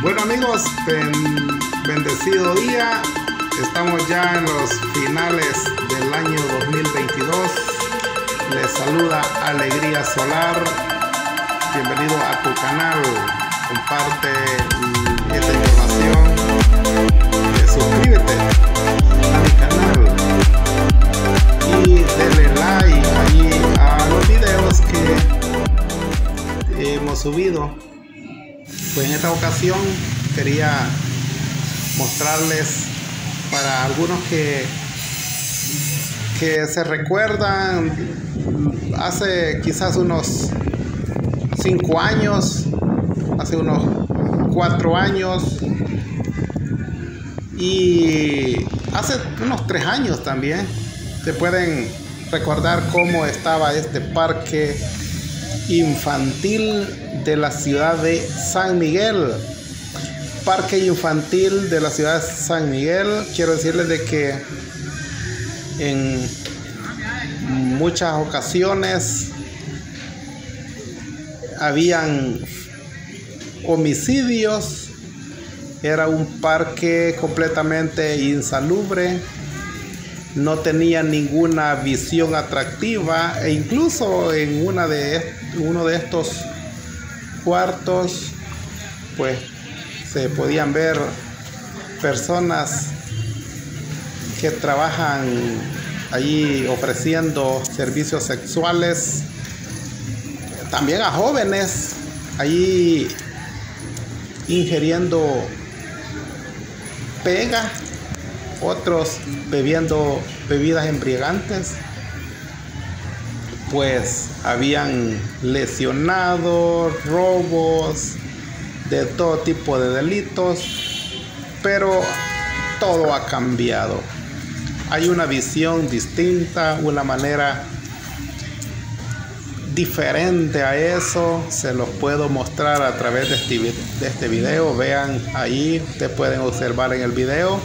Bueno amigos, bendecido día. Estamos ya en los finales del año 2022. Les saluda Alegría Solar. Bienvenido a tu canal. Comparte esta información. Suscríbete a mi canal y denle like ahí a los videos que hemos subido. Pues en esta ocasión quería mostrarles para algunos que se recuerdan hace quizás unos 5 años, hace unos 4 años y hace unos 3 años también. Se pueden recordar cómo estaba este parque infantil de la ciudad de San Miguel. Parque infantil de la ciudad de San Miguel. Quiero decirles de que en muchas ocasiones habían homicidios. Era un parque completamente insalubre. No tenía ninguna visión atractiva e incluso en uno de estos cuartos pues se podían ver personas que trabajan allí ofreciendo servicios sexuales, también a jóvenes allí ingiriendo pega, otros bebiendo bebidas embriagantes. Pues habían lesionados, robos, de todo tipo de delitos, pero todo ha cambiado. Hay una visión distinta, una manera diferente a eso. Se los puedo mostrar a través de este video. Vean ahí, ustedes pueden observar en el video.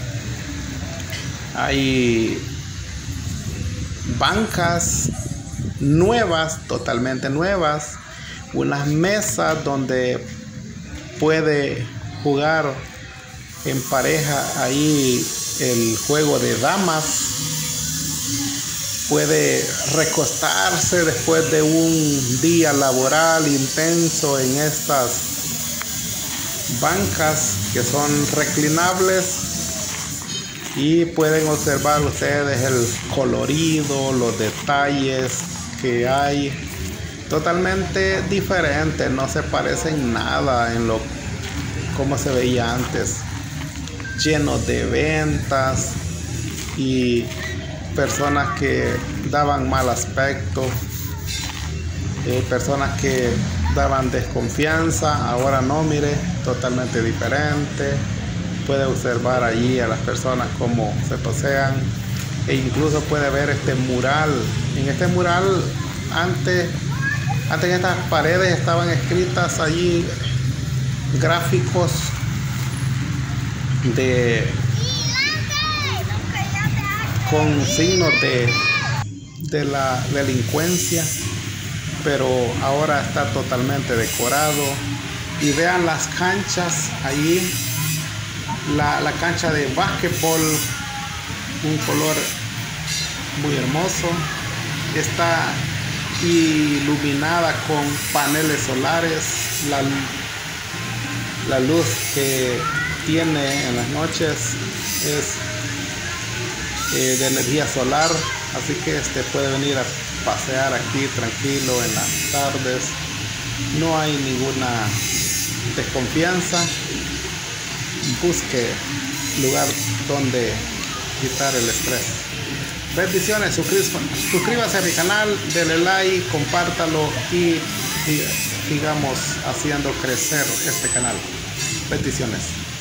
Hay bancas nuevas, totalmente nuevas, unas mesas donde puede jugar en pareja ahí el juego de damas, puede recostarse después de un día laboral intenso en estas bancas que son reclinables. Y pueden observar ustedes el colorido, los detalles que hay, totalmente diferente, no se parecen nada en como se veía antes, llenos de ventas y personas que daban mal aspecto, personas que daban desconfianza. Ahora no, mire, totalmente diferente. Puede observar allí a las personas cómo se pasean e incluso puede ver este mural. En este mural antes en estas paredes estaban escritas allí gráficos con signos de la delincuencia, pero ahora está totalmente decorado. Y vean las canchas allí. La cancha de básquetbol, un color muy hermoso, está iluminada con paneles solares. La luz que tiene en las noches es de energía solar, así que puede venir a pasear aquí tranquilo en las tardes. No hay ninguna desconfianza. Busque lugar donde quitar el estrés. Bendiciones, suscríbase a mi canal, denle like, compártalo y sigamos haciendo crecer este canal. Bendiciones.